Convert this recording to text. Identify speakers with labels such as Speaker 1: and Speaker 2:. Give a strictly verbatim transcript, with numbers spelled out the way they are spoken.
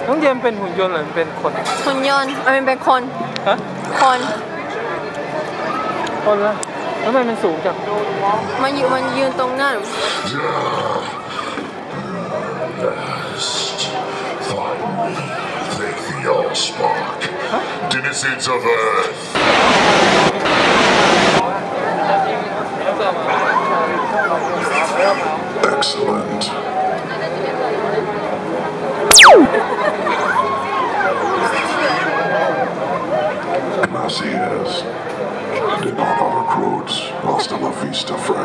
Speaker 1: น้องเยมเป็นหุ่นยนต์หรือเป็นคน
Speaker 2: หุ่นยนต์มันเป็นคน
Speaker 1: ฮะ
Speaker 2: คน
Speaker 1: คนละแล้วมันมันสูงจัง
Speaker 2: มันยืนมันยืนตรงนั้น
Speaker 3: Take the Allspark. Denizens of Earth. Excellent. Gracias. De nada, recruits. Hasta la vista, friend.